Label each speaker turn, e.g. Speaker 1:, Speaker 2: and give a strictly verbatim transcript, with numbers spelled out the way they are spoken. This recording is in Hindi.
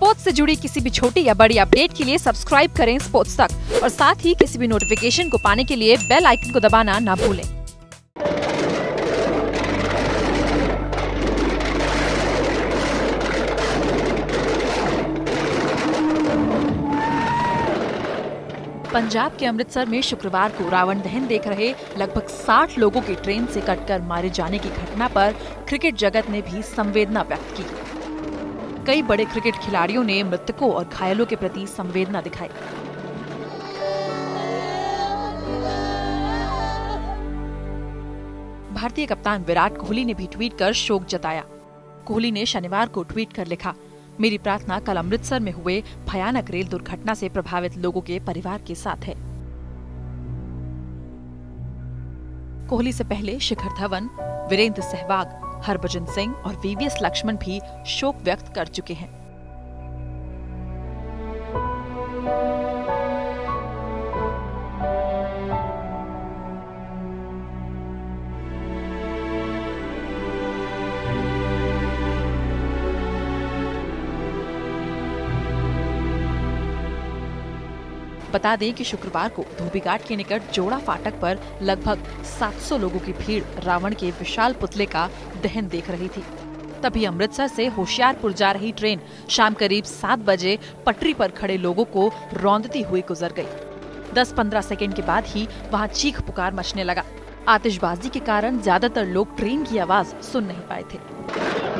Speaker 1: स्पोर्ट्स से जुड़ी किसी भी छोटी या बड़ी अपडेट के लिए सब्सक्राइब करें स्पोर्ट्स तक और साथ ही किसी भी नोटिफिकेशन को पाने के लिए बेल आइकन को दबाना ना भूलें। पंजाब के अमृतसर में शुक्रवार को रावण दहन देख रहे लगभग साठ लोगों की ट्रेन से कटकर मारे जाने की घटना पर क्रिकेट जगत ने भी संवेदना व्यक्त की। कई बड़े क्रिकेट खिलाड़ियों ने मृतकों और घायलों के प्रति संवेदना दिखाई। भारतीय कप्तान विराट कोहली ने भी ट्वीट कर शोक जताया। कोहली ने शनिवार को ट्वीट कर लिखा, मेरी प्रार्थना कल अमृतसर में हुए भयानक रेल दुर्घटना से प्रभावित लोगों के परिवार के साथ है। कोहली से पहले शिखर धवन, वीरेंद्र सहवाग, हरभजन सिंह और वीवीएस लक्ष्मण भी शोक व्यक्त कर चुके हैं। बता दें कि शुक्रवार को धोबीघाट के निकट जोड़ा फाटक पर लगभग सात सौ लोगों की भीड़ रावण के विशाल पुतले का दहन देख रही थी। तभी अमृतसर से होशियारपुर जा रही ट्रेन शाम करीब सात बजे पटरी पर खड़े लोगों को रौंदती हुई गुजर गई। दस पंद्रह सेकंड के बाद ही वहां चीख पुकार मचने लगा। आतिशबाजी के कारण ज्यादातर लोग ट्रेन की आवाज सुन नहीं पाए थे।